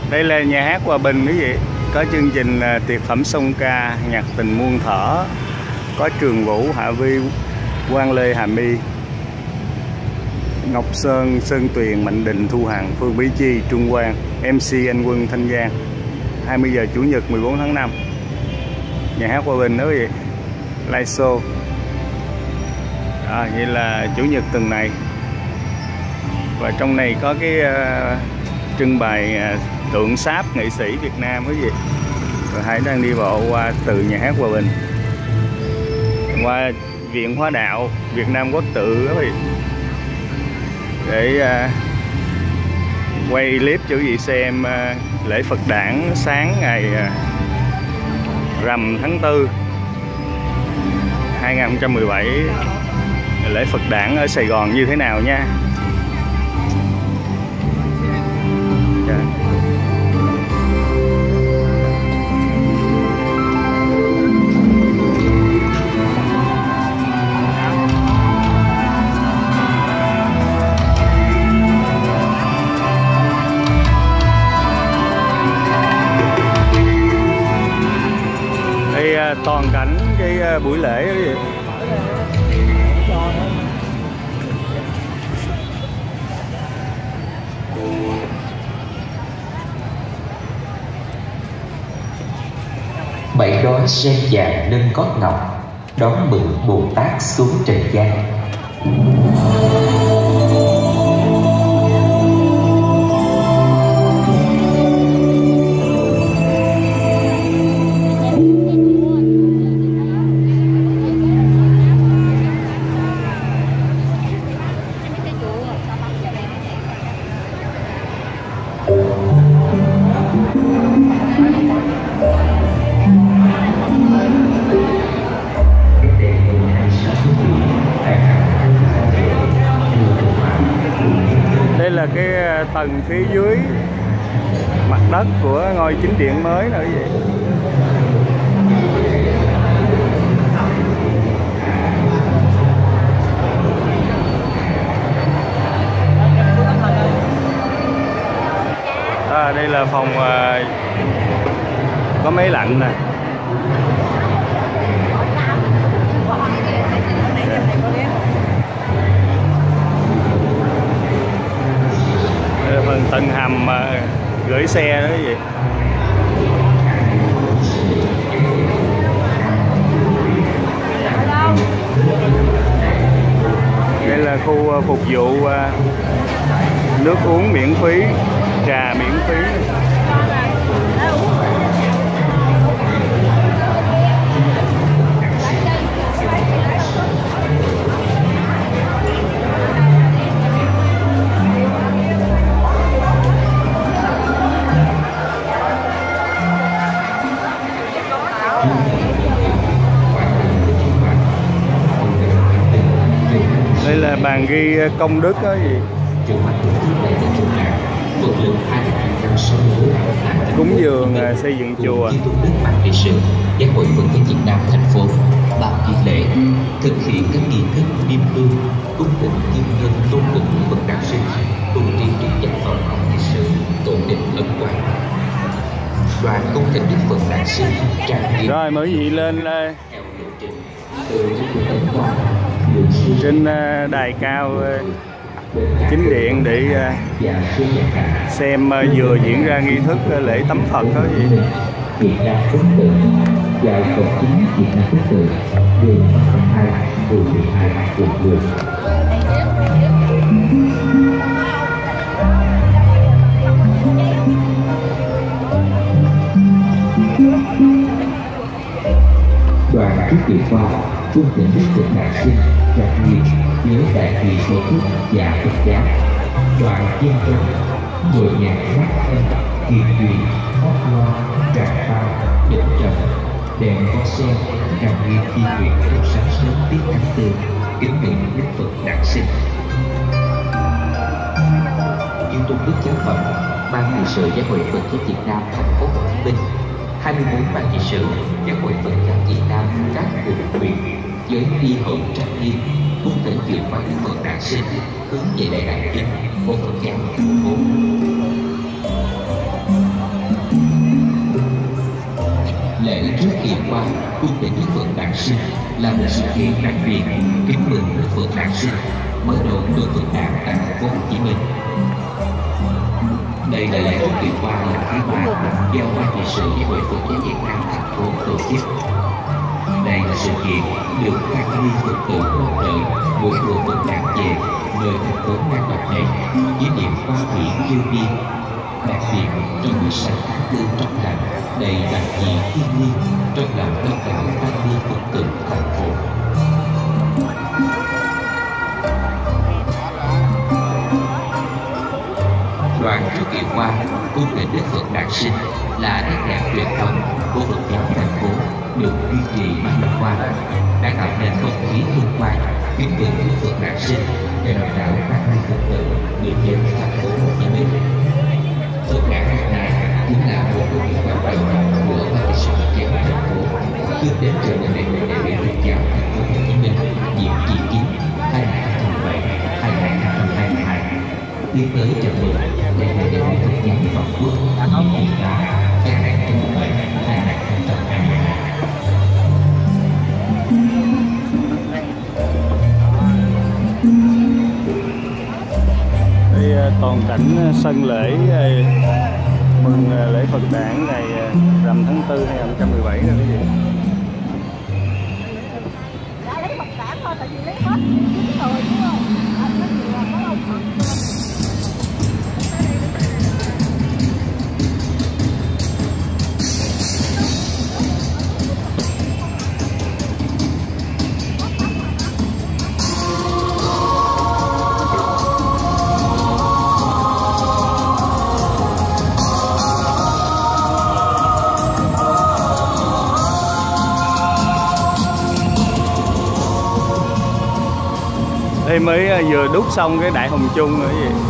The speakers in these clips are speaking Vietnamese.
Đây là nhà hát Hòa Bình quý vị. Có chương trình tiệc phẩm song ca, nhạc tình muôn thuở. Có Trường Vũ, Hạ Vi, Quang Lê, Hà My, Ngọc Sơn, Sơn Tuyền, Mạnh Định, Thu Hằng, Phương Bí Chi, Trung Quang, MC Anh Quân, Thanh Giang. 20 giờ Chủ nhật 14 tháng 5. Nhà hát Hòa Bình đó quý vị. Live show. Vậy là Chủ nhật tuần này. Và trong này có cái trưng bày tượng sáp nghệ sĩ Việt Nam quý vị. Và Hải đang đi bộ qua từ nhà hát Hòa Bình qua Viện Hóa Đạo Việt Nam Quốc tự đó quý vị, để quay clip cho quý vị xem lễ Phật đản sáng ngày rằm tháng 4 2017, lễ Phật đản ở Sài Gòn như thế nào nha. Toàn cảnh cái buổi lễ đó gì. Bảy đóa sen vàng lưng gót ngọc đón mừng Bồ Tát xuống trần gian. Đây là cái tầng phía dưới mặt đất của ngôi chính điện mới nữa vậy. Đây là phòng có máy lạnh nè. Đây là phần tầng hầm gửi xe đó vậy. Đây là khu phục vụ nước uống miễn phí, trà miễn phí. Đây là bàn ghi công đức đó gì. Cúng dường xây dựng chùa. Giáo hội Phật giáo Việt Nam thành phố ban kỳ lễ thực hiện các nghi thức niêm hương, cung tịnh kim ngân tôn tượng Phật Đản sinh, tu trì trước danh phẩm lịch sử tổ định ấn quang. Đoàn cung thỉnh Đức Phật Đản sinh trang nghiêm. Rồi mới gì lên trên đài cao chính điện để xem vừa diễn ra nghi thức lễ tắm Phật đó gì. Việt Nam Quốc tự, Giáo Cộng chính Việt Nam Quốc tự, đường 2, phường 12, quận 10. Đoàn trước kỳ qua cung thỉnh Đức Phật Đản sinh trang nghiêm với đại trì tổ chức và Phật giáo. Đoàn dân chúng ngồi nhạc hát âm kiền truyền hót loa tràng phao định trầm đèn có sen trang nghiêm chi nguyện trong sáng sớm tiết tháng 4 kính mừng Đức Phật Đản sinh. Như tôn đức giáo phận, ban trị sự Giáo hội Phật giáo Việt Nam thành phố Hồ Chí Minh, 24 ban trị sự Giáo hội Phật giáo Việt Nam các quận huyện với tri hội trang nghiêm cung thỉnh dự quan Đức Phật Đản sinh hướng về đại đàn chính của Phật giáo thành phố. là một sự kiện đặc biệt kính mừng Đức Phật Đản sinh, mở đầu tuần Phật đản tại thành phố Hồ Chí Minh. Đây là lễ tốt nghiệp qua lần thứ 3 do Ban trị sự Giáo hội Phật giáo Việt Nam thành phố tổ chức. Đây là sự kiện được tăng ni Phật tử mong đợi mỗi mùa Phật đản về nơi thành phố Nam Bạch này với niềm quan hỷ siêu nhiên. Đặc biệt trong 16 tháng 4 trong lành đầy đặc dị thiên nhiên trong lòng đông đảo tăng ni Phật tử thành phố. Đoàn rước kiệu hoa cung kính Đức Phật Đản sinh là nét đẹp truyền thống của Phật giáo thành phố được duy trì bao năm qua, đã tạo nên không khí hân hoan kính mừng Đức Phật Đản sinh để đông đảo tăng ni Phật tử người dân thành phố Hồ Chí Minh. Phật đản năm nay cũng là một công việc quan trọng của Ban trị sự Phật giáo thành phố, hướng đến trở thành đại hội đại biểu Phật giáo thành phố Hồ Chí Minh nhiệm kỳ 9 2017-2022, tiến tới chào mừng đại hội đại biểu Phật giáo toàn quốc nhiệm kỳ 8 2017-2022. Toàn cảnh sân lễ mừng lễ Phật đản ngày rằm tháng 4 2017 rồi quý vị. Lấy Phật đản thôi, tại vì lấy hết chín người đúng không? Đây mới vừa đúc xong cái Đại Hồng Chung nữa gì.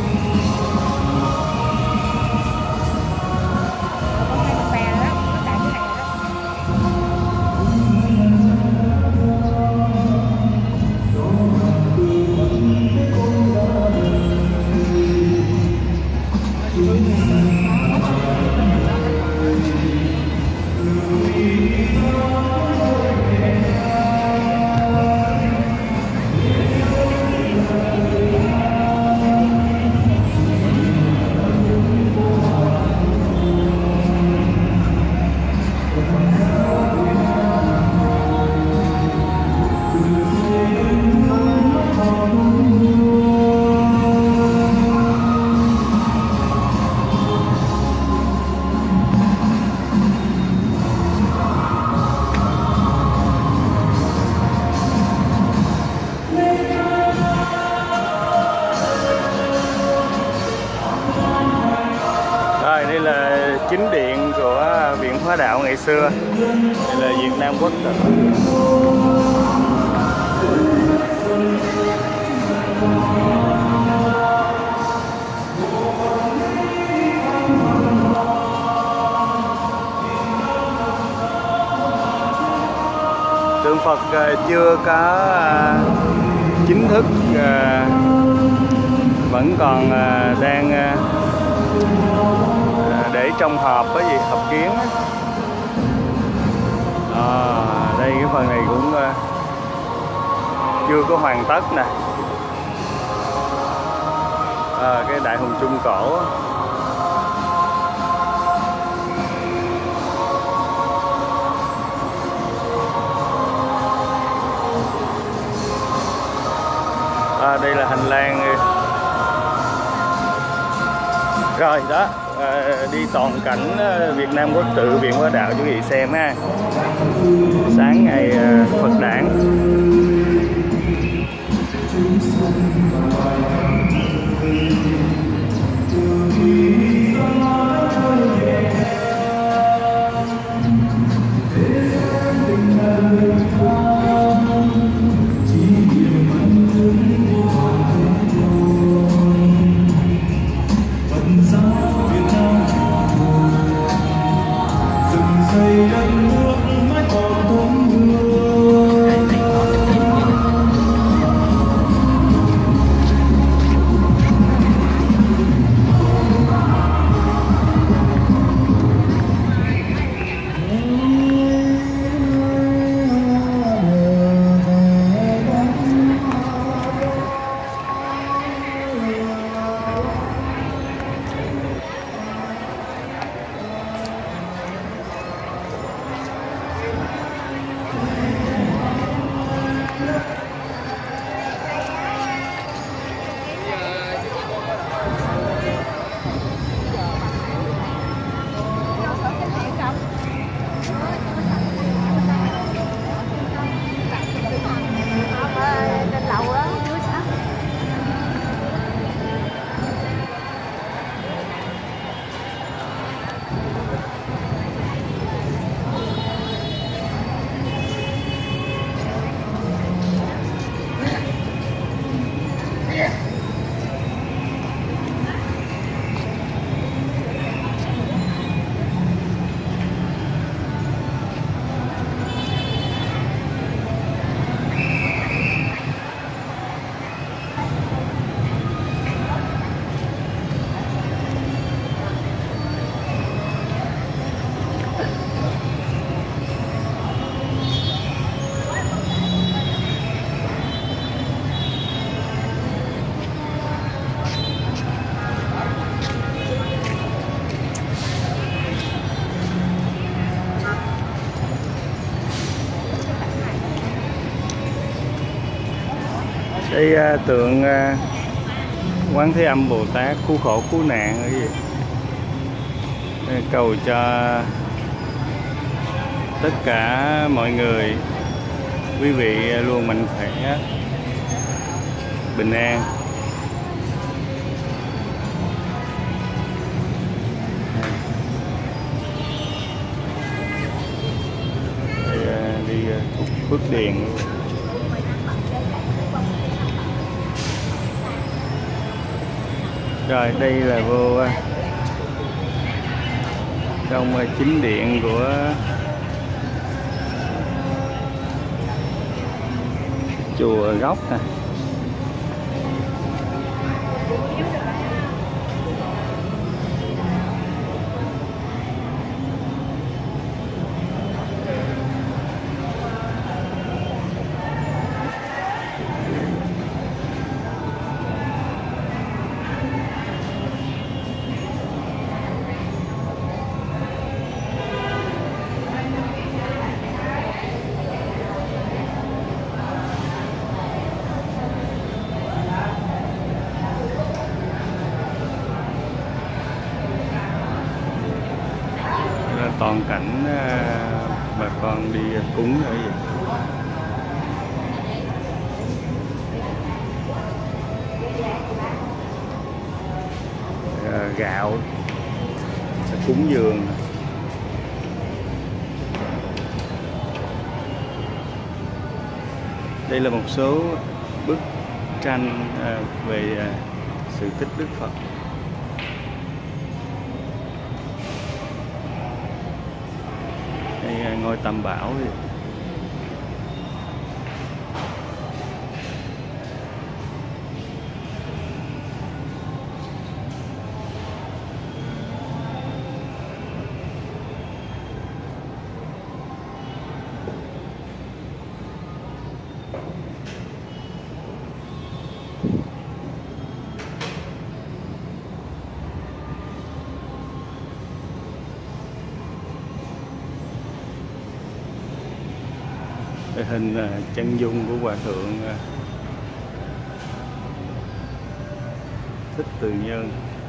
Đây là chính điện của Viện Hóa Đạo ngày xưa. Đây là Việt Nam Quốc Tự. Tượng Phật chưa có chính thức, vẫn còn đang để trong hộp, cái gì hộp kiến. Đây cái phần này cũng chưa có hoàn tất nè. Cái Đại Hồng Chung cổ. Đây là hành lang. Rồi đó, đi toàn cảnh Việt Nam Quốc Tự Viện Hóa Đạo cho quý vị xem ha. Sáng ngày Phật đản. Đây tượng Quán Thế Âm Bồ Tát cứu khổ cứu nạn cái gì. Đây, cầu cho tất cả mọi người, quý vị luôn mạnh khỏe, bình an. Đây, đi Phước Điền. Rồi đây là vô trong chính điện của chùa Gốc nè. Toàn cảnh bà con đi cúng ở vậy. Gạo cúng dường. Đây là một số bức tranh về sự tích Đức Phật. Đây ngôi Tam Bảo. Hình chân dung của Hòa Thượng Thích Từ Nhân.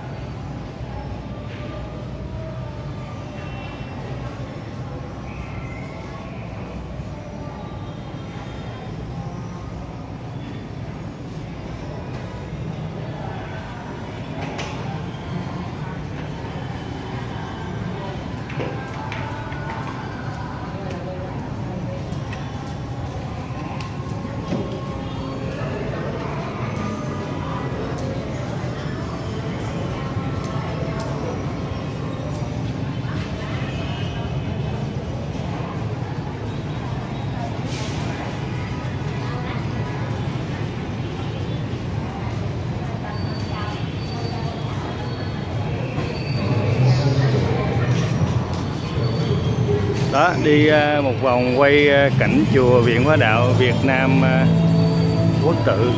Đó, đi một vòng quay cảnh chùa Viện Hóa Đạo Việt Nam Quốc Tự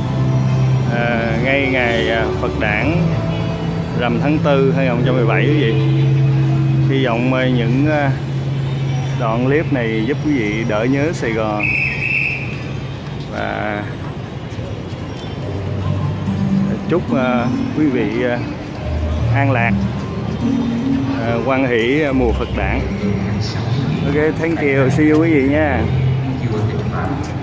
ngay ngày Phật Đản rằm tháng 4 2017 quý vị. Hy vọng những đoạn clip này giúp quý vị đỡ nhớ Sài Gòn và chúc quý vị an lạc, hoan hỷ mùa Phật Đản. Ok, thank you, see you quý vị nha.